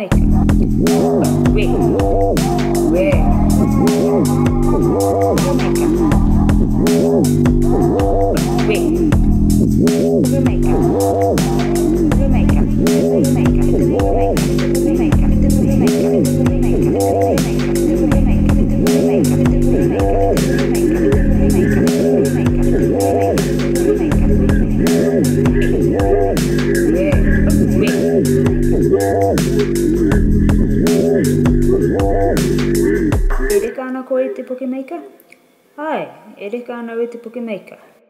Pokemaker. Wait. Where? Pokemaker. Wait. Pokemaker. Pokemaker. Ele kana ko e te Pokemaker? Ai, ele kana o te Pokemaker.